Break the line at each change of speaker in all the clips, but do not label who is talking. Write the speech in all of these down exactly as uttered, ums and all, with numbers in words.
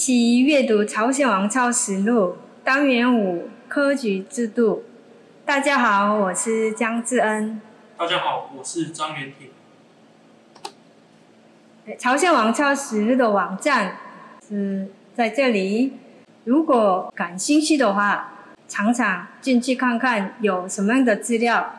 起阅读朝鲜王朝实录单元五科举制度。大家好，我是江志恩。
大家好，我是张元挺。
朝鲜王朝实录的网站是在这里，如果感兴趣的话，常常进去看看有什么样的资料。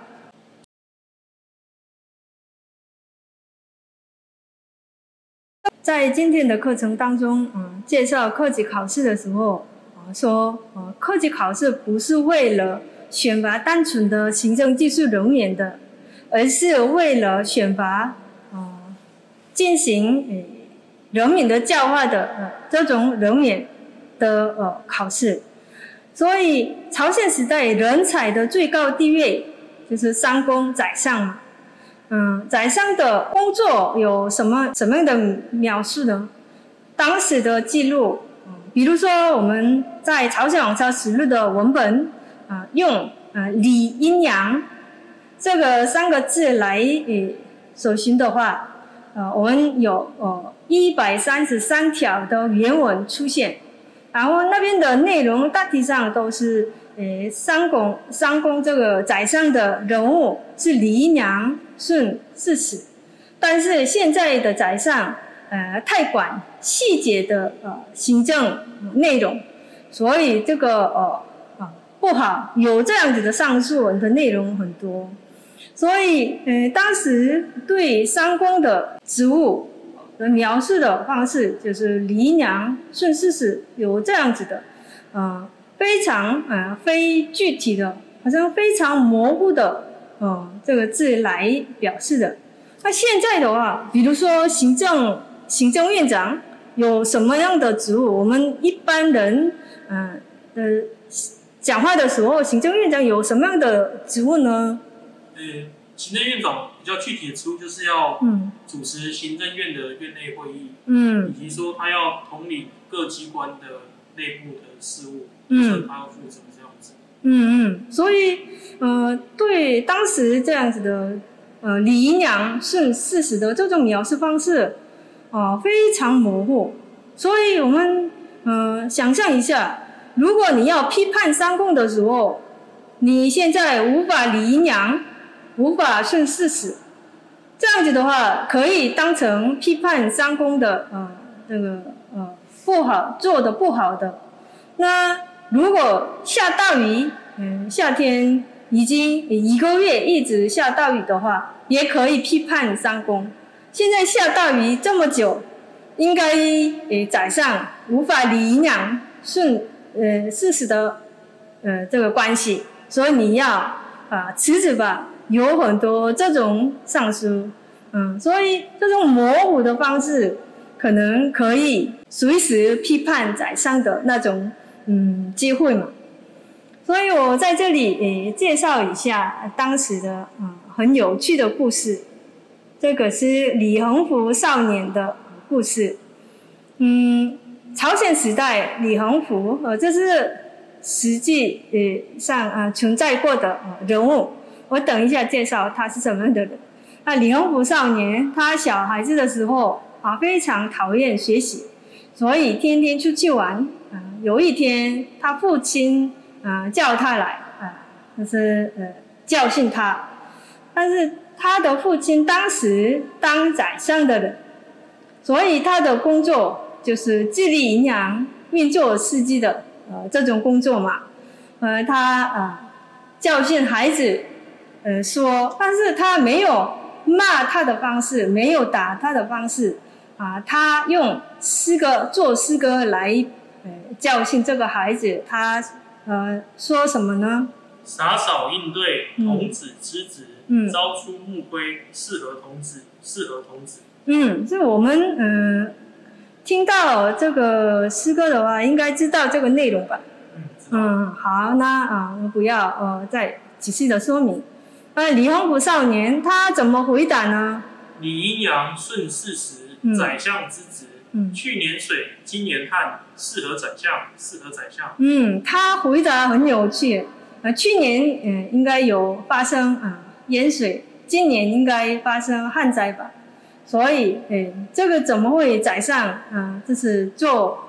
在今天的课程当中，嗯，介绍科举考试的时候，呃、说，呃，科举考试不是为了选拔单纯的行政技术人员的，而是为了选拔，呃，进行呃人民的教化的呃这种人员的呃考试。所以，朝鲜时代人才的最高地位就是三公宰相嘛。嗯，宰相的工作有什么什么样的描述呢？当时的记录，嗯、比如说我们在朝鲜王朝实录的文本，啊、呃，用呃李阴阳这个三个字来呃搜寻的话，呃，我们有呃一百三十三条的原文出现，然后那边的内容大体上都是呃三公三公这个宰相的人物是李阴阳、舜、世始，但是现在的宰相呃太管细节的呃行政内容，所以这个呃啊不好，有这样子的上述文的内容很多，所以呃当时对三公的职务的描述的方式就是李阴阳、舜、世始有这样子的，呃非常呃非具体的，好像非常模糊的。哦，这个字来表示的。那现在的话，比如说行政行政院长有什么样的职务？我们一般人嗯的、呃、讲话的时候，行政院长有什么样的职务呢？
呃，行政院长比较具体的职务就是要主持行政院的院内会议，嗯，以及说他要统领各机关的内部的事务，嗯，就是他要负责这样子。
嗯嗯，所以呃，对当时这样子的呃李阴阳、舜、世始的这种描述方式，啊、呃、非常模糊。所以我们呃想象一下，如果你要批判三公的时候，你现在无法李阴阳，无法舜、世始，这样子的话，可以当成批判三公的呃这个呃不好做的不好的。那如果下大雨，嗯，夏天已经一个月一直下大雨的话，也可以批判三公。现在下大雨这么久，应该诶宰相无法李阴阳、舜呃世始的呃这个关系，所以你要啊辞职吧。有很多这种上书，嗯，所以这种模糊的方式，可能可以随时批判宰相的那种。嗯，机会嘛，所以我在这里诶介绍一下当时的嗯很有趣的故事。这个是李恒福少年的故事。嗯，朝鲜时代李恒福，呃，这是实际呃上啊、呃、存在过的、呃、人物。我等一下介绍他是什么样的人。那李恒福少年，他小孩子的时候啊非常讨厌学习，所以天天出去玩。呃、有一天，他父亲啊、呃、叫他来，啊、呃，就是呃教训他。但是他的父亲当时当宰相的人，所以他的工作就是治理营养、运作事迹的呃这种工作嘛。呃，他啊、呃、教训孩子，呃说，但是他没有骂他的方式，没有打他的方式，啊、呃，他用诗歌做诗歌来。教训这个孩子，他呃说什么呢？
洒扫应对，童子之职，
嗯，
朝出暮归，适合童子，适合童子。
嗯，这我们嗯、呃、听到这个诗歌的话，应该知道这个内容吧？
嗯，
嗯，好，那啊、呃、不要呃再仔细的说明。那李恒福少年他怎么回答呢？
李阴阳、舜、世始，宰相之职。嗯，去年水，今年旱，适合宰相，适合宰相。嗯，
他回答很有趣。呃，去年嗯、呃、应该有发生啊、呃、淹水，今年应该发生旱灾吧。所以，哎，这个怎么会宰相啊、呃？就是做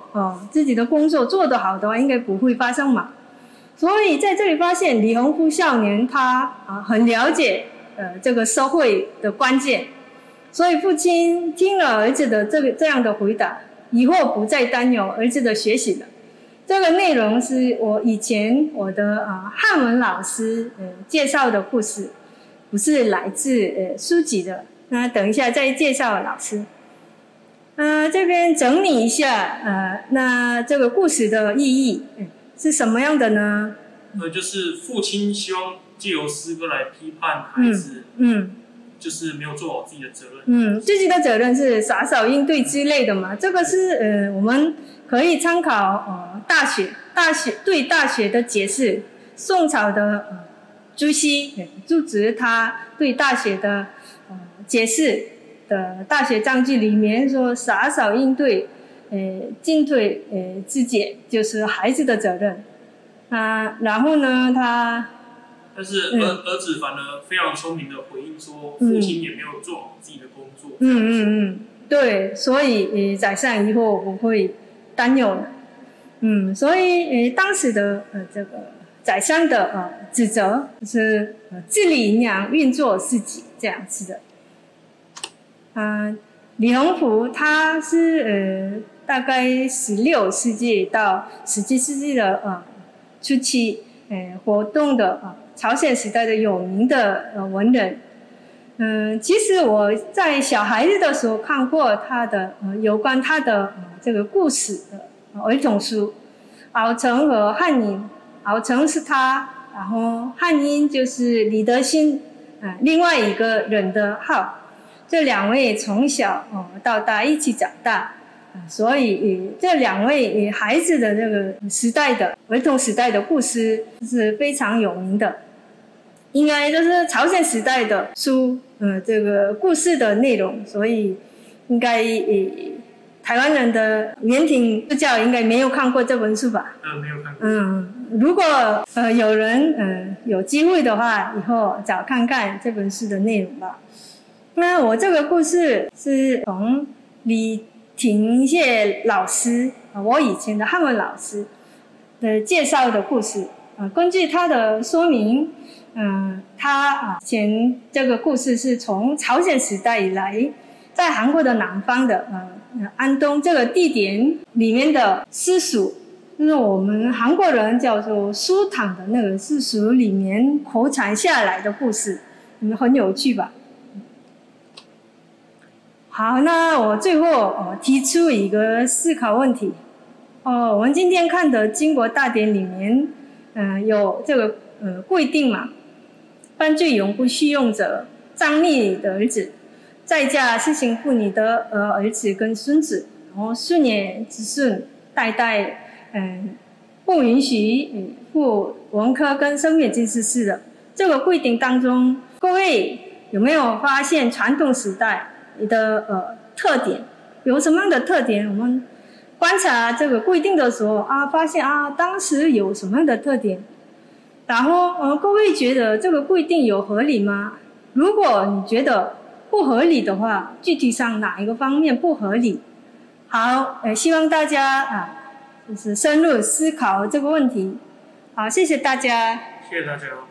哦自己的工作做得好的话，应该不会发生嘛。所以在这里发现李洪福少年他啊很了解呃这个社会的关键，所以父亲听了儿子的这个这样的回答，以后不再担忧儿子的学习了。这个内容是我以前我的啊汉文老师呃介绍的故事，不是来自呃书籍的。那等一下再介绍老师。呃，这边整理一下呃，那这个故事的意义、嗯、是什么样的呢？
呃，就是父亲希望借由诗歌来批判孩子，
嗯，嗯
就是没有做好自己的责任。
嗯，自己的责任是洒扫应对之类的嘛。这个是呃，我们可以参考呃大学大学对大学的解释，宋朝的呃朱熹朱子他对大学的呃解释的大学章句里面说，洒扫应对，呃进退呃之节就是孩子的责任啊。然后呢，他。
但是儿、嗯、儿子反而非常聪明的回应说，父亲也没有做好自己的工作。
嗯嗯嗯，对，所以呃，宰相以后不会担忧了。嗯，所以呃，当时的呃这个宰相的呃指责是呃治理营养、运作事己这样子的。嗯、呃，李洪福他是呃大概十六世纪到十七世纪的呃初期呃活动的呃。朝鲜时代的有名的呃文人，嗯，其实我在小孩子的时候看过他的呃有关他的、呃、这个故事的、呃、儿童书，敖成和汉英，敖成是他，然后汉英就是李德兴，啊、呃，另外一个人的号，这两位从小哦、呃、到大一起长大。所以这两位孩子的这个时代的儿童时代的故事是非常有名的，应该就是朝鲜时代的书，呃，这个故事的内容，所以应该呃台湾人的原挺助教应该没有看过这本书吧？
嗯，没有看过。
嗯，如果呃有人呃有机会的话，以后找看看这本书的内容吧。那我这个故事是从李廷燮老师，我以前的汉文老师的介绍的故事。呃，根据他的说明，嗯、呃，他啊前这个故事是从朝鲜时代以来，在韩国的南方的呃安东这个地点里面的私塾，就是我们韩国人叫做书堂的那个私塾里面口传下来的故事，你们很有趣吧？好，那我最后哦提出一个思考问题。哦，我们今天看的《经国大典》里面，嗯、呃，有这个呃规定嘛，犯罪永不叙用者，藏匿的儿子，在家施行妇女的呃儿子跟孙子，然后顺也子孙，代代嗯、呃、不允许嗯赴文科跟声乐进士试的。这个规定当中，各位有没有发现传统时代的呃特点？有什么样的特点？我们观察这个规定的时候啊，发现啊，当时有什么样的特点？然后呃，各位觉得这个规定有合理吗？如果你觉得不合理的话，具体上哪一个方面不合理？好，呃，希望大家啊，就是深入思考这个问题。好，谢谢大家。
谢谢大家。